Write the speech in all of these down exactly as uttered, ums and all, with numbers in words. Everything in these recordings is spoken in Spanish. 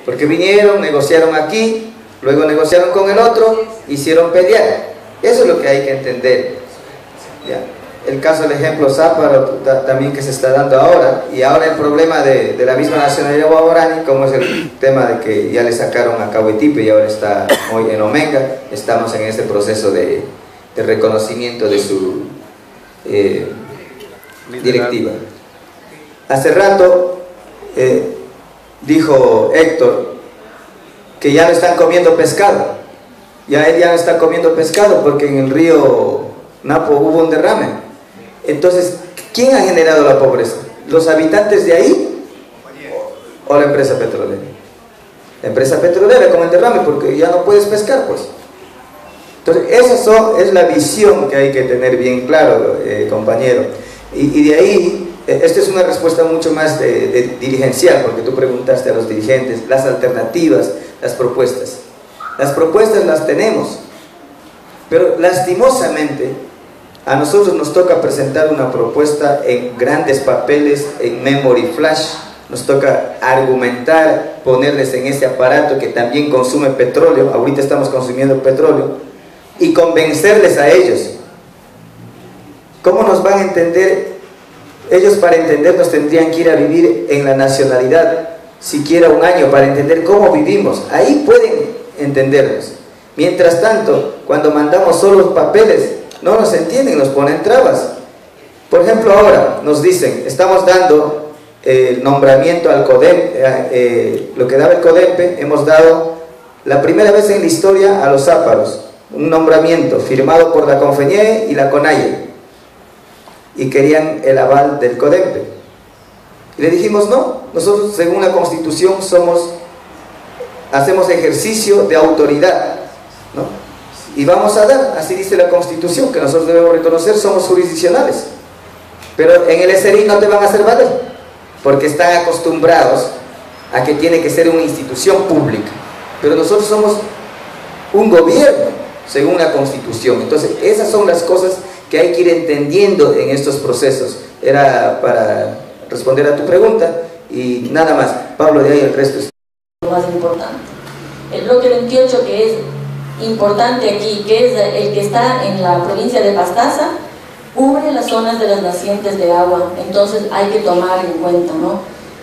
Porque vinieron, negociaron aquí, luego negociaron con el otro, hicieron pelear. Eso es lo que hay que entender. ¿Ya? El caso, el ejemplo Záparo también que se está dando ahora, y ahora el problema de, de la misma nacionalidad guaorani, como es el tema de que ya le sacaron a Cahuetipe y ahora está hoy en Omenga. Estamos en este proceso de, de reconocimiento de su eh, directiva. Hace rato eh, dijo Héctor que ya no están comiendo pescado, ya él ya no está comiendo pescado porque en el río Napo hubo un derrame. Entonces, ¿quién ha generado la pobreza? ¿Los habitantes de ahí o la empresa petrolera? La empresa petrolera con el derrame, porque ya no puedes pescar, pues. Entonces, esa son, es la visión que hay que tener bien claro, eh, compañero. Y, y de ahí, eh, esta es una respuesta mucho más de, de dirigencial, porque tú preguntaste a los dirigentes las alternativas, las propuestas. Las propuestas las tenemos, pero lastimosamente a nosotros nos toca presentar una propuesta en grandes papeles, en memory flash. Nos toca argumentar, ponerles en ese aparato que también consume petróleo. Ahorita estamos consumiendo petróleo, y convencerles a ellos. ¿Cómo nos van a entender? Ellos, para entendernos, tendrían que ir a vivir en la nacionalidad siquiera un año para entender cómo vivimos. Ahí pueden entendernos. Mientras tanto, cuando mandamos solo papeles, no nos entienden, nos ponen trabas. Por ejemplo, ahora nos dicen, estamos dando el nombramiento al CODEM, eh, eh, lo que daba el CODEMPE, hemos dado la primera vez en la historia a los Záparos, un nombramiento firmado por la CONFENIE y la CONAIE, y querían el aval del CODEMPE. Y le dijimos, no, nosotros según la Constitución somos, hacemos ejercicio de autoridad, ¿no? Y vamos a dar, así dice la Constitución, que nosotros debemos reconocer, somos jurisdiccionales. Pero en el S R I no te van a hacer valer, porque están acostumbrados a que tiene que ser una institución pública. Pero nosotros somos un gobierno, según la Constitución. Entonces, esas son las cosas que hay que ir entendiendo en estos procesos. Era para responder a tu pregunta, y nada más. Pablo, de ahí el resto es lo más importante. El bloque veintiocho, que es importante aquí, que es el que está en la provincia de Pastaza, cubre las zonas de las nacientes de agua. Entonces hay que tomar en cuenta, ¿no?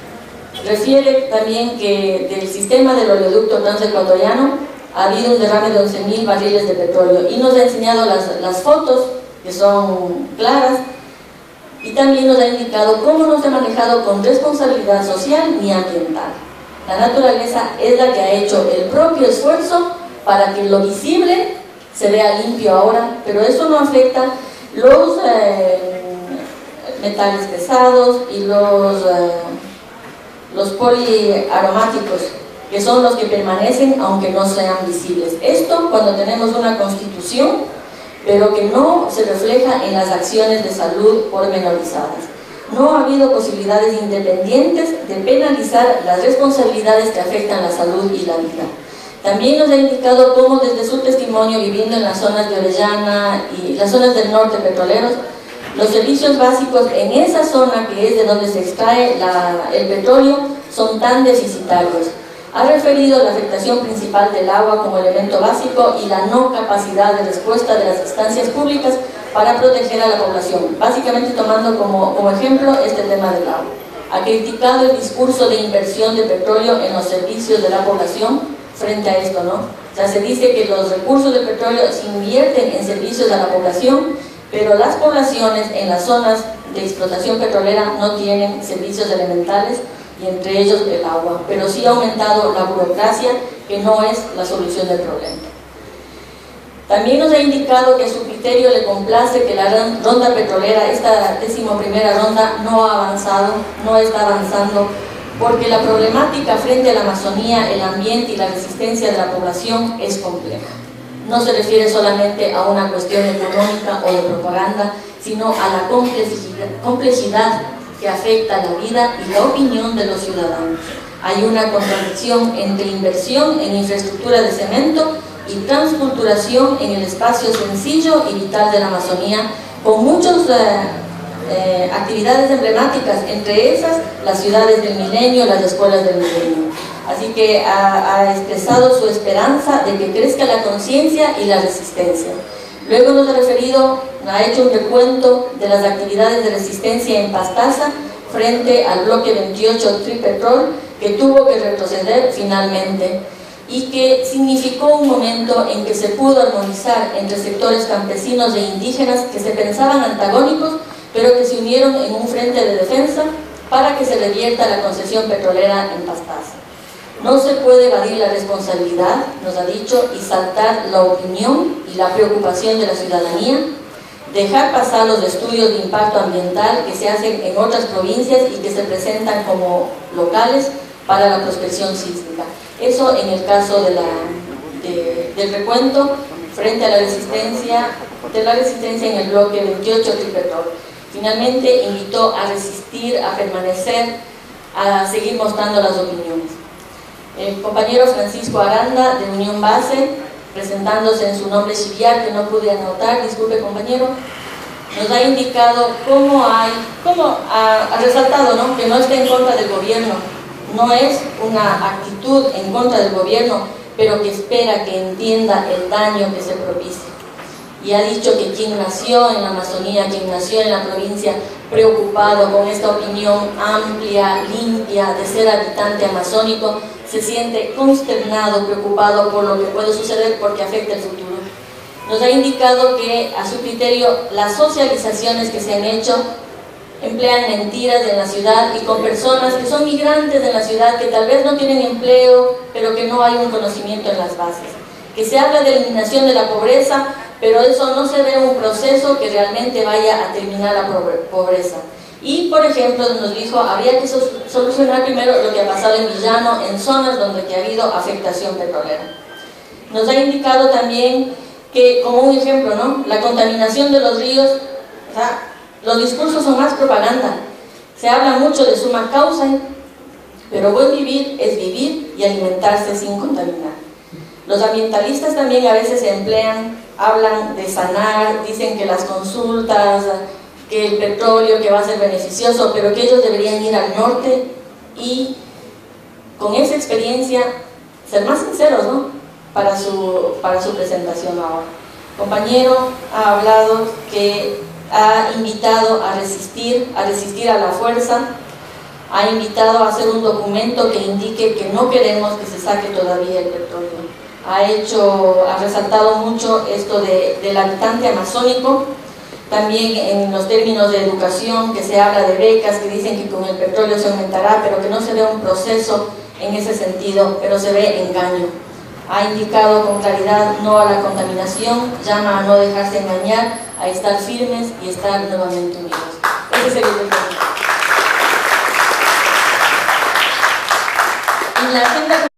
Refiere también que del sistema del oleoducto transecuatoriano ha habido un derrame de once mil barriles de petróleo, y nos ha enseñado las, las fotos, que son claras, y también nos ha indicado cómo no se ha manejado con responsabilidad social ni ambiental. La naturaleza es la que ha hecho el propio esfuerzo para que lo visible se vea limpio ahora, pero eso no afecta los eh, metales pesados y los, eh, los poliaromáticos, que son los que permanecen aunque no sean visibles. Esto cuando tenemos una constitución, pero que no se refleja en las acciones de salud pormenorizadas. No ha habido posibilidades independientes de penalizar las responsabilidades que afectan la salud y la vida. También nos ha indicado cómo desde su testimonio, viviendo en las zonas de Orellana y las zonas del norte petroleros, los servicios básicos en esa zona, que es de donde se extrae la, el petróleo, son tan deficitarios. Ha referido la afectación principal del agua como elemento básico y la no capacidad de respuesta de las instancias públicas para proteger a la población, básicamente tomando como, como ejemplo este tema del agua. Ha criticado el discurso de inversión de petróleo en los servicios de la población frente a esto, ¿no? O sea, se dice que los recursos de petróleo se invierten en servicios a la población, pero las poblaciones en las zonas de explotación petrolera no tienen servicios elementales, y entre ellos el agua, pero sí ha aumentado la burocracia, que no es la solución del problema. También nos ha indicado que a su criterio le complace que la ronda petrolera, esta decimoprimera ronda, no ha avanzado, no está avanzando, porque la problemática frente a la Amazonía, el ambiente y la resistencia de la población es compleja. No se refiere solamente a una cuestión económica o de propaganda, sino a la complejidad, complejidad que afecta la vida y la opinión de los ciudadanos. Hay una contradicción entre inversión en infraestructura de cemento y transculturación en el espacio sencillo y vital de la Amazonía, con muchas eh, eh, actividades emblemáticas, entre esas las ciudades del milenio, las escuelas del milenio. Así que ha, ha expresado su esperanza de que crezca la conciencia y la resistencia. Luego nos ha referido, ha hecho un recuento de las actividades de resistencia en Pastaza frente al bloque veintiocho Tripetrol, que tuvo que retroceder finalmente y que significó un momento en que se pudo armonizar entre sectores campesinos e indígenas que se pensaban antagónicos, pero que se unieron en un frente de defensa para que se revierta la concesión petrolera en Pastaza. No se puede evadir la responsabilidad, nos ha dicho, y saltar la opinión y la preocupación de la ciudadanía, dejar pasar los estudios de impacto ambiental que se hacen en otras provincias y que se presentan como locales para la prospección sísmica. Eso en el caso de la, de, del recuento frente a la resistencia, de la resistencia en el bloque veintiocho Tripetrol. Finalmente invitó a resistir, a permanecer, a seguir mostrando las opiniones. El compañero Francisco Aranda, de Unión Base, presentándose en su nombre chiviar, que no pude anotar, disculpe compañero, nos ha indicado cómo hay, cómo ha, ha resaltado, ¿no?, que no está en contra del gobierno, no es una actitud en contra del gobierno, pero que espera que entienda el daño que se propicia. Y ha dicho que quien nació en la Amazonía, quien nació en la provincia, preocupado con esta opinión amplia, limpia, de ser habitante amazónico, se siente consternado, preocupado por lo que puede suceder porque afecta el futuro. Nos ha indicado que, a su criterio, las socializaciones que se han hecho emplean mentiras en la ciudad y con personas que son migrantes en la ciudad, que tal vez no tienen empleo, pero que no hay un conocimiento en las bases. Que se habla de eliminación de la pobreza, pero eso no se ve un proceso que realmente vaya a terminar la pobreza. Y, por ejemplo, nos dijo, habría que solucionar primero lo que ha pasado en Villano, en zonas donde que ha habido afectación petrolera. Nos ha indicado también que, como un ejemplo, ¿no?, la contaminación de los ríos, o sea, los discursos son más propaganda. Se habla mucho de suma causa, pero buen vivir es vivir y alimentarse sin contaminar. Los ambientalistas también a veces se emplean, hablan de sanar, dicen que las consultas, que el petróleo que va a ser beneficioso, pero que ellos deberían ir al norte y con esa experiencia ser más sinceros, ¿no?, para su, para su presentación ahora. Compañero ha hablado que ha invitado a resistir, a resistir a la fuerza, ha invitado a hacer un documento que indique que no queremos que se saque todavía el petróleo. Ha hecho, ha resaltado mucho esto de, del habitante amazónico, también en los términos de educación, que se habla de becas, que dicen que con el petróleo se aumentará, pero que no se ve un proceso en ese sentido, pero se ve engaño. Ha indicado con claridad no a la contaminación, llama a no dejarse engañar, a estar firmes y estar nuevamente unidos. Ese es el objetivo. En la agenda